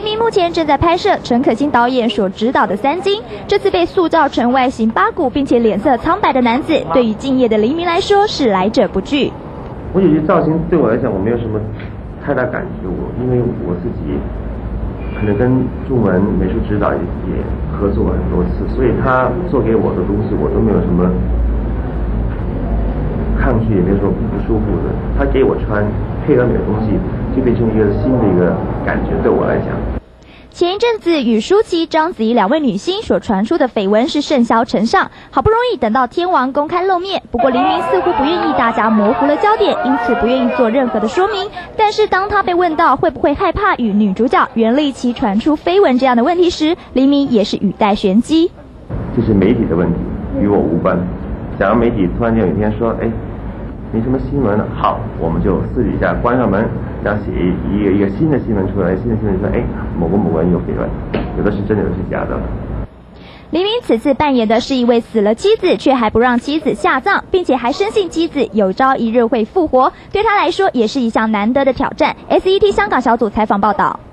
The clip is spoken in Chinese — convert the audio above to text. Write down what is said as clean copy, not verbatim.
明目前正在拍摄陈可辛导演所执导的《三金》，这次被塑造成外形八股并且脸色苍白的男子，对于敬业的黎明来说是来者不拒。 我有些造型对我来讲，我没有什么太大感觉，因为我自己可能跟仲文美术指导也合作过很多次，所以他做给我的东西我都没有什么抗拒，也没有什么不舒服的。他给我穿配合美的东西，就变成一个新的一个感觉，对我来讲。 前一阵子与舒淇、章子怡两位女星所传出的绯闻是甚嚣尘上，好不容易等到天王公开露面，不过黎明似乎不愿意大家模糊了焦点，因此不愿意做任何的说明。但是当他被问到会不会害怕与女主角袁立淇传出绯闻这样的问题时，黎明也是语带玄机。 这是媒体的问题，与我无关。假如媒体突然间有一天说，没什么新闻了，好，我们就私底下关上门，然后写一个新的新闻出来，新的新闻说，某个人有绯闻，有的是真的，有的是假的。 黎明此次扮演的是一位死了妻子却还不让妻子下葬，并且还深信妻子有朝一日会复活，对他来说也是一项难得的挑战。SET 香港小组采访报道。